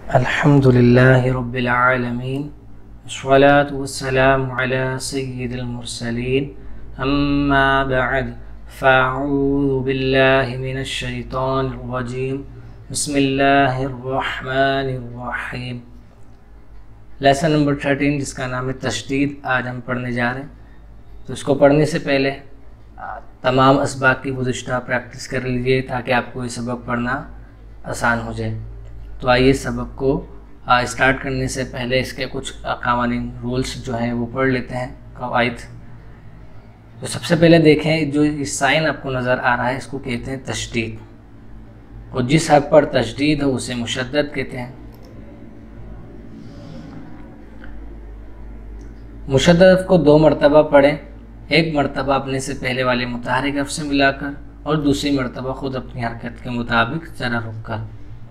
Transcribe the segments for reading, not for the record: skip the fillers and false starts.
अल्हम्दुलिल्लाहि रब्बिल आलमीन वस्सलातु वस्सलामु अला सय्यिदिल मुरसलीन अम्मा बअद फ़अऊज़ु बिल्लाहि मिनश शैतानिर रजीम बिस्मिल्लाहिर रहमानिर रहीम। लेसन नंबर 13 जिसका नाम है तशदीद, आज हम पढ़ने जा रहे हैं। तो इसको पढ़ने से पहले तमाम असबाक की गुज़िश्ता प्रैक्टिस कर लीजिए ताकि आपको ये सबक पढ़ना आसान हो जाए। तो आइए सबक को स्टार्ट करने से पहले इसके कुछ क़वानीन रूल्स जो हैं वो पढ़ लेते हैं, कवाइद। तो सबसे पहले देखें, जो इस साइन आपको नज़र आ रहा है इसको कहते हैं तशदीद, और जिस हर्फ पर तशदीद हो उसे मुशद्दद कहते हैं। मुशद्दद हर्फ को 2 मरतबा पढ़ें, एक मरतबा अपने से पहले वाले मुतहरिक हर्फ से मिलाकर और दूसरी मरतबा ख़ुद अपनी हरकत के मुताबिक ज़रा रुक कर।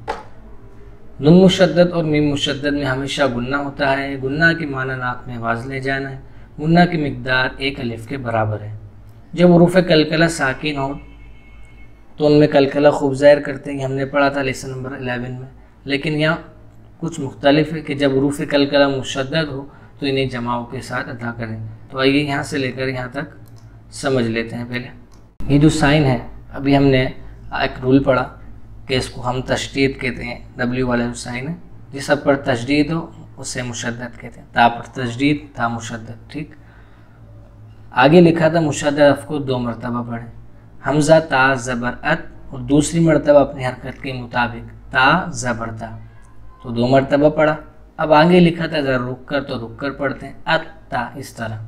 नून मुशद्दद और मीम मुशद्दद में हमेशा गुन्ना होता है। गुन्ना की माना नाक में आवाज़ ले जाना है। गुन्ना की मिकदार 1 अलिफ के बराबर है। जब हुरूफ़ कलकला साकिन हो तो उनमें कलकला खूब ज़ाहिर करते हैं, हमने पढ़ा था लेसन नंबर 11 में। लेकिन यहाँ कुछ मुख्तलिफ है कि जब हुरूफ़ कलकला मुशद्दद हो तो इन्हें जमाओं के साथ अदा करें। तो आइए यहाँ से लेकर यहाँ तक समझ लेते हैं। पहले ये जो साइन है, अभी हमने एक रूल पढ़ा कि इसको हम तशदीद कहते हैं। W वाला जो साइन है, जिस सब पर तशदीद हो उसे मुशद्दद कहते हैं। ता पर तशदीद, ता मुशद्दद। ठीक, आगे लिखा था मुशद्दद हर्फ को 2 मरतबा पढ़ें। हमज़ा ता ज़बर अत, और दूसरी मरतबा अपनी हरकत के मुताबिक ता ज़बर ता, तो 2 मरतबा पढ़ा। अब आगे लिखा था ज़रा रुक कर, तो रुक कर पढ़ते हैं अत ता, इस तरह।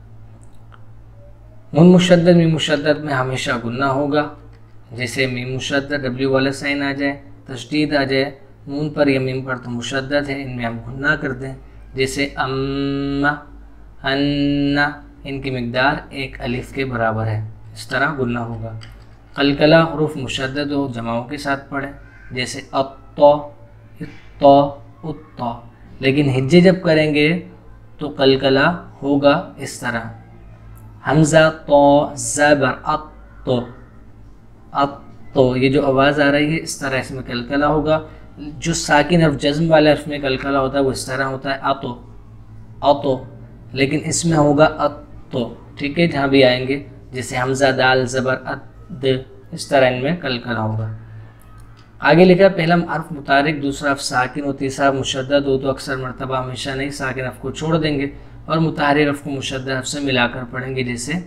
नून मुशद्दद मीम मुशद्दद में हमेशा गुन्ना होगा। जैसे मीम मुशद्दद W वाला साइन आ जाए, तशदीद आ जाए, नून पर या मीम पर तो मुशद्दद है, इनमें हम गुन्ना करते हैं। जैसे अम्मा, अन्ना, इनकी मिकदार 1 अलिफ के बराबर है, इस तरह गुन्ना होगा। कलकला हुरूफ मुशद्दद हो, जमाओं के साथ पढ़ें, जैसे अत्तो, इत्तो, उत्तो। लेकिन हिज्जे जब करेंगे तो कलकला होगा इस तरह, हमज़ा तो ज़बर अत्तो, अब तो ये जो आवाज़ आ रही है इस तरह इसमें कलकला होगा। जो साकिन हर्फ जज़्म वाले हर्फ में कलकला होता है वो इस तरह होता है अतो, अतो। लेकिन इसमें होगा अतो। ठीक है, जहाँ भी आएंगे जैसे हमज़ा दाल ज़बर अद, इस तरह इनमें कलकला होगा। आगे लिखा पहला हर्फ मुतारिक, दूसरा हर्फ साकिन और तीसरा मुशद्दद हो तो अक्सर मरतबा हमेशा नहीं साकिन हर्फ को छोड़ देंगे और मुतारिक हर्फ को मुशद्दद हर्फ से मिलाकर पढ़ेंगे। जैसे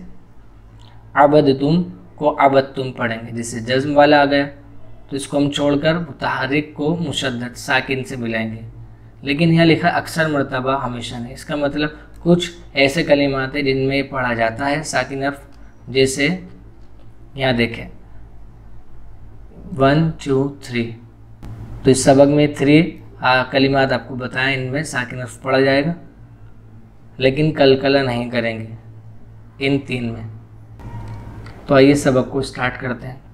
अबद तुम को अबद तुम पढ़ेंगे। जैसे जज़्म वाला आ गया तो इसको हम छोड़कर मुतहरिक को मुशद्दद साकिन से मिलाएंगे। लेकिन यहाँ लिखा अक्सर मरतबा हमेशा नहीं, इसका मतलब कुछ ऐसे कलिमात हैं जिनमें पढ़ा जाता है साकिन हर्फ। जैसे यहाँ देखें 1 2 3, तो इस सबक में 3 कलिमात आपको बताएं, इनमें साकिन हर्फ पढ़ा जाएगा लेकिन कलकला नहीं करेंगे इन 3 में। तो आइए सबक को स्टार्ट करते हैं।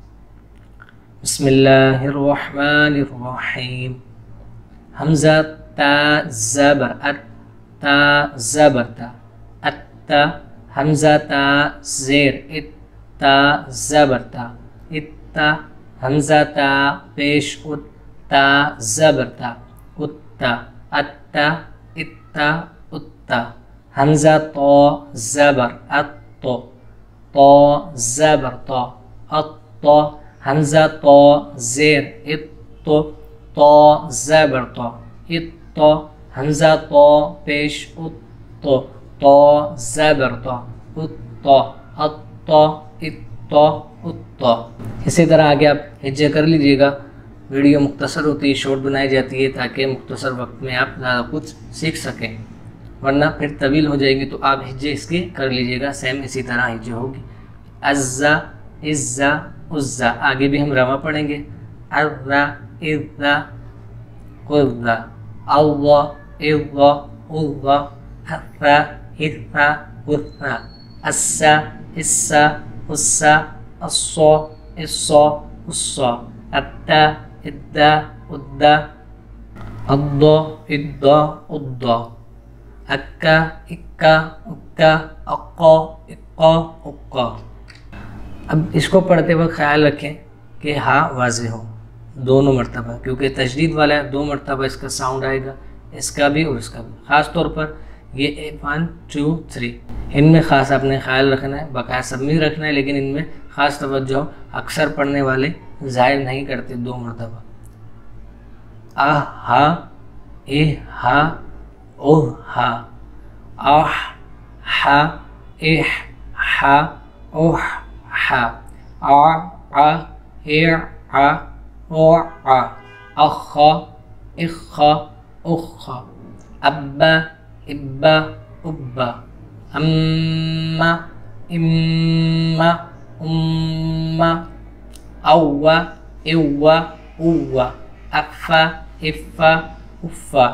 बिस्मिल्लाहिर्रहमानिर्रहीम। हमज़ा ता ज़बर अत, ता ज़बर ता, अत्ता। हमज़ा ता ज़ेर इत, ता ज़बर ता, इत्ता। हमज़ा ता पेश उत, ता ज़बर ता, उत्ता। अत्ता, इत्ता, उत्ता। हमज़ा तो ज़बर अत्तो, तो ज़बर तो, अत्तो। हमज़ा तो ज़ेर इत्तो, तो ज़बर तो, इत्तो। हमज़ा तो पेश उत्तो, तो ज़बर तो, उत्तो। अत्तो, इत्तो, उत्तो। इसी तरह आगे आप हिज्जे कर लीजिएगा। वीडियो मुख्तसर होती है, शॉर्ट बनाई जाती है ताकि मुख्तसर वक्त में आप ज़्यादा कुछ सीख सकें, वरना फिर तवील हो जाएगी। तो आप हिज्जे इसके कर लीजिएगा, सेम इसी तरह हिज्जे होगी। अज़्ज़ा, इज़्ज़ा, उज़्ज़ा। आगे भी हम रमा पढ़ेंगे। अर्रा, इज़्ज़ा, क़ुज़्ज़ा। अव्वा, इज़्ज़ा, उज़्ज़ा। हर्रा, हिर्रा, उर्रा। अस्सा, इस्सा, उस्सा। अस्सो, इस्सो, उस्सो। अत्ता, इद्दा, उद्दा। अद्दो, इद्दा, उद्दा। अक्का, इक्का, उक्का। अक्को, इक्को, उक्का। अब इसको पढ़ते वक्त ख्याल रखें कि हा वाज़े हो, दोनों मरतबा, क्योंकि तशदीद वाला है 2 मरतबा इसका साउंड आएगा, इसका भी और इसका भी। ख़ास तौर पर ये 1 2 3 इनमें ख़ास आपने ख्याल रखना है, बकाया सब में रखना है, लेकिन इनमें ख़ास तवज्जो अक्सर पढ़ने वाले ज़ाहिर नहीं करते 2 मरतबा। आ हा ए हा ओ हा, आह हा ए हा ओ हा, आ ए आ ओ आ, अखा इखा उखा, अब्बा इब्बा उब्बा, अम्मा इम्मा उम्मा, अव्वा इव्वा उव्वा, अफ़ा इफ़ा उफ़ा,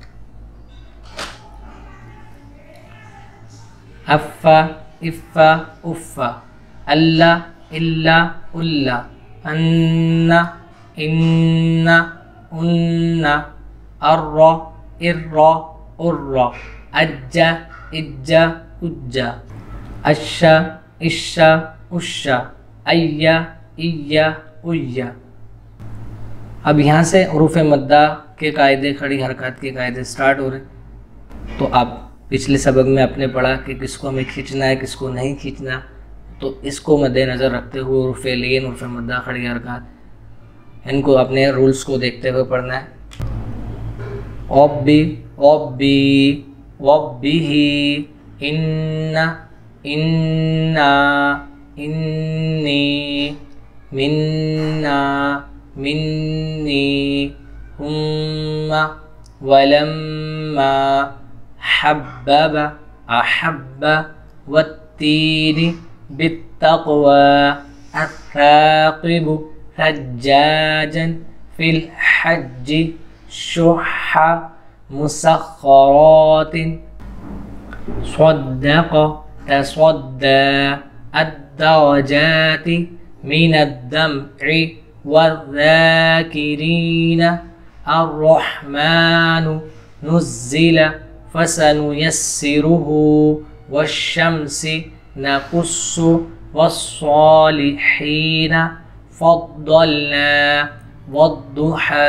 अफ़ा इफ़ा उफ़ा, अल्लाह इल्ला उल्ला, अन्ना इन्ना उन्ना, अर्रा इर्रा उर्रा, अज्जा इज्जा उज्जा, अश्शा इश्शा उश्शा, अय्या इय्या उय्या। अब यहाँ से हुरूफ मद्दा के कायदे, खड़ी हरकत के कायदे स्टार्ट हो रहे। तो आप पिछले सबक में आपने पढ़ा कि किसको हमें खींचना है, किसको नहीं खींचना, तो इसको मद्देनज़र रखते हुए हुरूफ लीन, हुरूफ मद्दा, खड़ी हरकत, इनको अपने रूल्स को देखते हुए पढ़ना है। ओब्बी ओब्बी वब्बिही, इन्ना इन्ना इन्नी, मिन्ना मिन्नी, हुम्मा वलम्मा, हब्बब अहब्ब, वत्तीनी बित्तक़वा, अत्थाक़िबु हज्जाजन फिल हज्जि, शुह्हा मुसख्खरातिन, स्वद्दक़ तस्वद्दा, अद्दरजाति मिनद्दम्'i वज़्ज़ाकिरीन, अर्रहमानु नुज़्ज़िल फसनुयस्सिरुहु, वश्शम्सि नक़ुस्सु वस्सालिहीन फ़द्दलना, वद्दुहा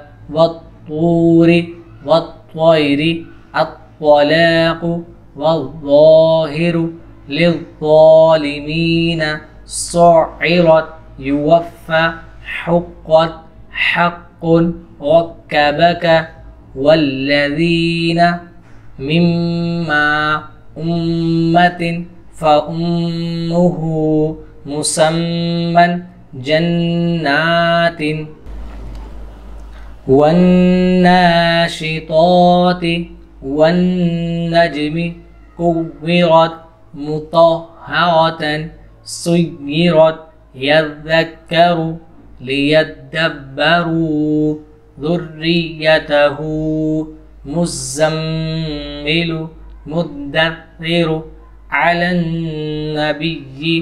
वत्तूरि वत्तैरि, अत्तलाक़ु वज़्ज़ाहिरु लिज़्ज़ालिमीन, सुइरत युवफ़्फ़ा हुक़्क़त हक़्क़ुन, वक्कबक वल्लज़ीन मिम्मा उम्मतिन फ़उम्मुहु मुसम्मन जन्नातिन, वन्नाशिताति वन्नज्मि कुव्विरत, मुतहहरतन सुय्यिरत, यज़्ज़क्करु लियद्दब्बरू ज़ुर्रिय्यतहु, मुज़्ज़म्मिलु मुद्दत्थिरु, अलन्नबिय्यि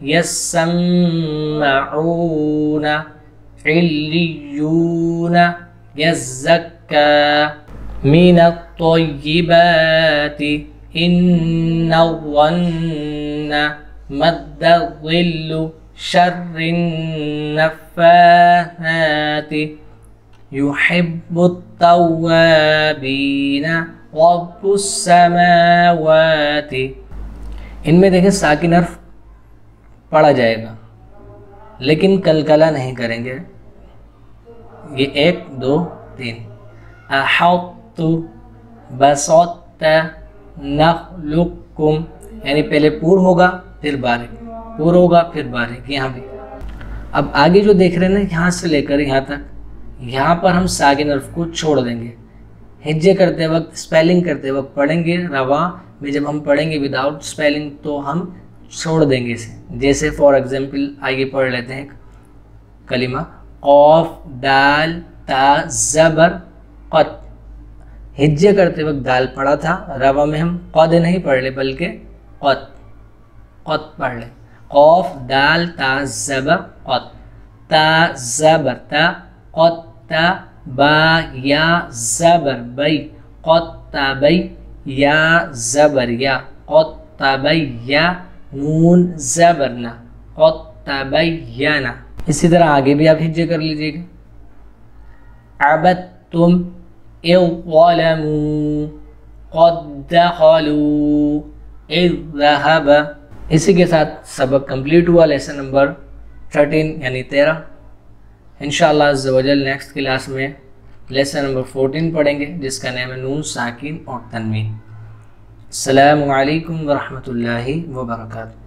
यस्सम्मऊन, इल्लियून यज़्ज़क्का, मिनत्तय्यिबाति इन्नज़्ज़न्न मद्दज़िल्लु शर्रिन्नफ़्फ़ाथाति, युहिब्बुत्तव्वाबीन रब्बुस्समावाति। इनमें देखें साकिन हर्फ पढ़ा जाएगा, लेकिन कलकला नहीं करेंगे। ये 1 2 3, अहत्तु बसत्ता नख़लुक़कुम, यानी पहले पूर होगा फिर बारीक, पूर होगा फिर बारीक, यहाँ भी। अब आगे जो देख रहे हैं ना, यहाँ से लेकर यहाँ तक, यहाँ पर हम साकिन हर्फ को छोड़ देंगे। हिज्जे करते वक्त, स्पेलिंग करते वक्त पढ़ेंगे, रवा में जब हम पढ़ेंगे विदाउट स्पेलिंग तो हम छोड़ देंगे इसे। जैसे फॉर एग्जाम्पल आइए पढ़ लेते हैं कलिमा, क़ाफ दाल ता ज़बर क़त। हिज्जे करते वक्त दाल पढ़ा था, रवा में हम क़द नहीं पढ़ ले बल्कि क़त पढ़ ले। क़ाफ दाल ता ज़बर क़त, ता ज़बर ता, क़त ता, बा या ज़बर बई, क़त तबई, या ज़बर या, क़त तबय्या, नून ज़बर ना, क़त तबय्यना। इसी तरह आगे भी आप हिज्जे कर लीजिएगा। अबदतुम इज़ ज़लमू क़द दख़लू इज़ ज़हब। इसी के साथ सबक कंप्लीट हुआ, लेसन नंबर 13 यानी 13। इंशाअल्लाह अज़्ज़ व जल नेक्स्ट क्लास में लेसन नंबर 14 पढ़ेंगे, जिसका नाम है नून साकिन और तनवीन। अस्सलामु अलैकुम व रहमतुल्लाहि व बरकातुहू।